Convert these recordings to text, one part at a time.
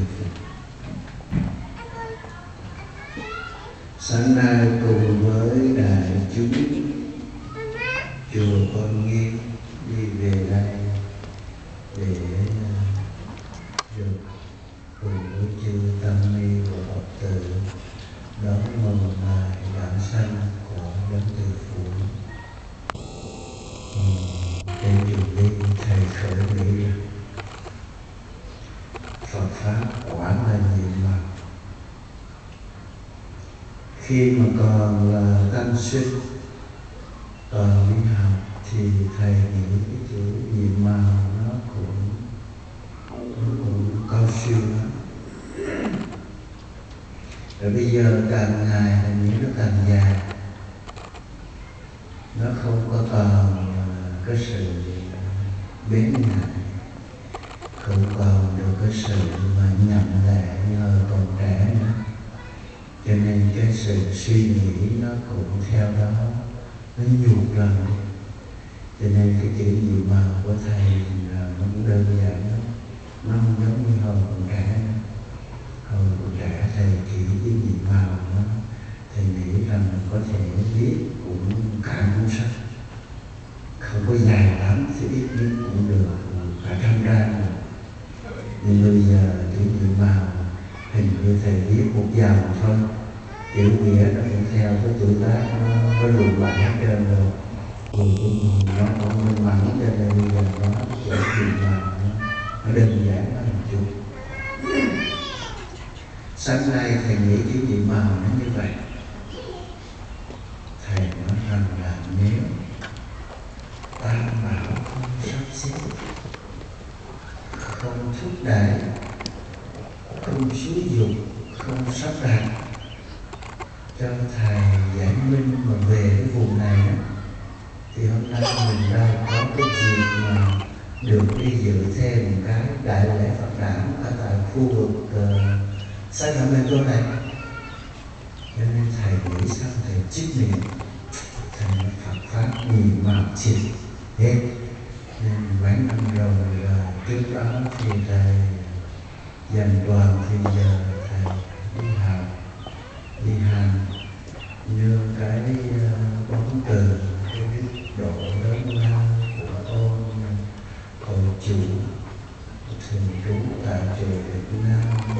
Phật. Sáng nay cùng với đại chúng chùa Con Nghiêm đi về đây để được cùng với chư tăng ni và Phật tử đón mừng ngày đản sanh của Đấng Từ Phụ. Trên đường đi thầy khởi nghĩ Phật pháp quả là nhiệm màu. Khi mà còn là tăng sinh, còn đi học thì thầy nghĩ cái chữ nhiệm màu nó cũng cao siêu lắm. Rồi bây giờ càng ngày hình như nó càng dài, nó không có còn cái sự bén ngại, không còn được cái sự mà nhậm lệ như hồi còn trẻ nữa. Cho nên cái sự suy nghĩ nó cũng theo đó nó nhụt dần đi. Cho nên cái chữ nhiệm màu của thầy là nó cũng đơn giản lắm, nó không giống như hồi còn trẻ nữa. Hồi còn trẻ thầy chỉ cái nhiệm màu đó, thầy nghĩ rằng có thể viết cũng cả cuốn sách, không có dài lắm thì ít nhất cũng được cả 100 trang rồi. Nhưng bây giờ chữ nhiệm màu hình như thầy viết một dòng thôi, chữ nghĩa nó cũng theo cái tuổi tác nó có lùi lại hết trơn rồi. Thì nó cũng minh mẫn, cho nên bây giờ nó chữ nhiệm màu nó đơn giản hơn một chút. Sáng nay thầy nghĩ chữ nhiệm màu nó như vậy. Thầy nói rằng là nếu tam bảo không sắp xếp, không thúc đẩy, không xúi dục, không sắp đặt cho thầy giải minh mà về cái vùng này đó, thì hôm nay mình đâu có cái dịp mà được đi dự thêm một cái đại lễ Phật đản ở tại khu vực Sacramento này. Cho nên thầy nghĩ sao thầy trích niệm, thầy Phật pháp nhiệm màu triệt hết. Nên mấy năm rồi trước đó thì thầy dành toàn thì giờ thầy đi học, đi hành như cái bóng từ cái đức độ lớn lao của ôn hội chủ thường trú tại chùa Việt Nam.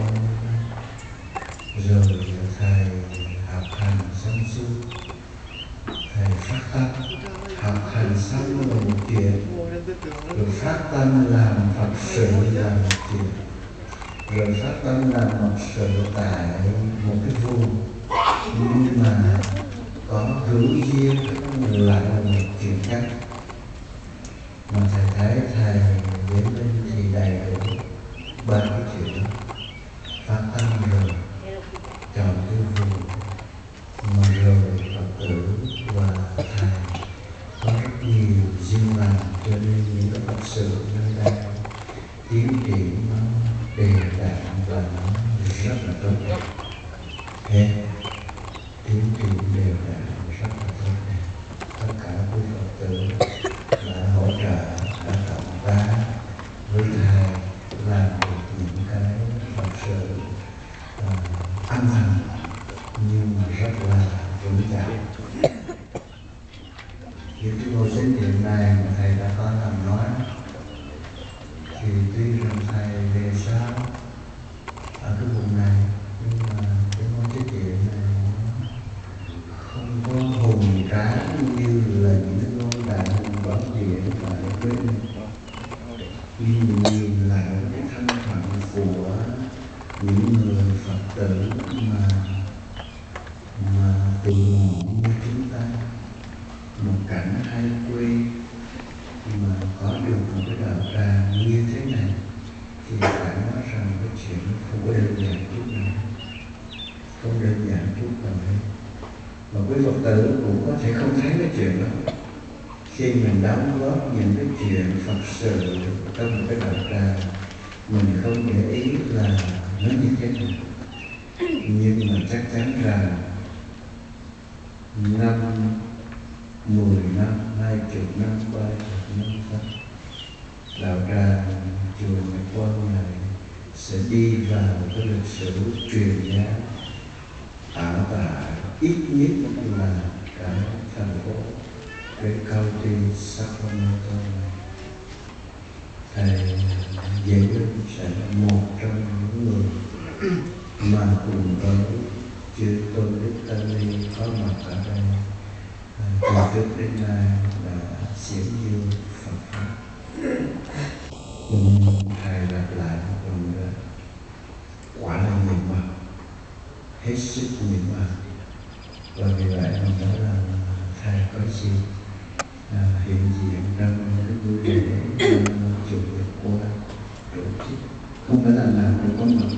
Rồi thầy học hành xong xuôi, thầy phát tâm học hành xong là một chuyện, rồi phát tâm làm Phật sự là một chuyện, rồi phát tâm làm Phật sự tại một cái vùng nhưng mà có hữu duyên lại là một chuyện khác. Mà thầy thấy thầy đến bên thì đầy đủ ba cái chuyện: phát tâm rồi, chọn cái vùng, mà rồi Phật tử và thầy có rất nhiều duyên lành, cho nên những cái Phật sự nơi đây tiến triển nó đều đặn và nó rất là tốt đẹp. Tiến triển đều đặn rất là tốt đẹp. Tất cả quý Phật tử đã hỗ trợ, đã cộng tác với thầy làm được những cái Phật sự âm thầm nhưng mà rất là vững chãi. Như cái ngôi chánh điện này mà thầy đã có làm nói, thì tuy rằng thầy về sau ở cái vùng này, nhưng mà cái ngôi chánh điện này không có hùng tráng như là những cái ngôi đại hùng bảo điện mà ở bên. Nhìn lại cái thân phận của những người Phật tử mà từ ngộ như chúng ta, một cảnh hay quê mà có được một cái đạo tràng như thế này, thì phải nói rằng cái chuyện không có đơn giản chút nào, không đơn giản chút nào hết. Mà quý Phật tử cũng có thể không thấy cái chuyện đó. Khi mình đóng góp những cái chuyện Phật sự trong một cái đạo tràng, mình không để ý là nó như thế nào, nhưng mà chắc chắn rằng 5, 10 năm, 20 năm, 30 năm sau, đạo tràng chùa Nhật Quang này sẽ đi vào cái lịch sử truyền giáo ở tại ít nhất là cả thành phố cái county Sacramento này. Thầy Dạy Linh sẽ là một trong những người mà cùng với chư Tôn Đức Tăng Ni có mặt ở đây từ trước đến nay là diễn dương Phật pháp. Thầy lặp lại một lần nữa, quả là nhiệm màu, hết sức nhiệm màu. Và vì vậy mà nói là thầy có gì hiện diện trong cái buổi lễ chủ nhật qua tổ chức, không phải là nào cũng có mặt.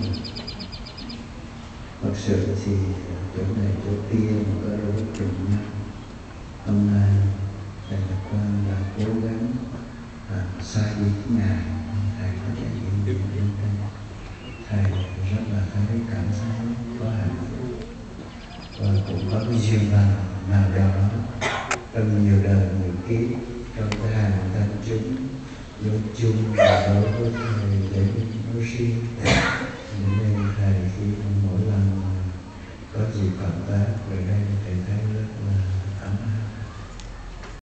Thật sự thì chỗ này chỗ kia mà có đối tượng nhau. Hôm nay thầy Lạc Quan đã cố gắng xa đi Ngài, thầy có thể hiện diện đến đây. Thầy rất là thấy cảm thấy có hạnh phúc và cũng có cái duyên nào đó trong nhiều đời nhiều kiếp trong cái hàng tăng chúng nói chung và đối với thầy để nói riêng. Nên thầy khi mỗi lần có gì cộng tác về đây thầy thấy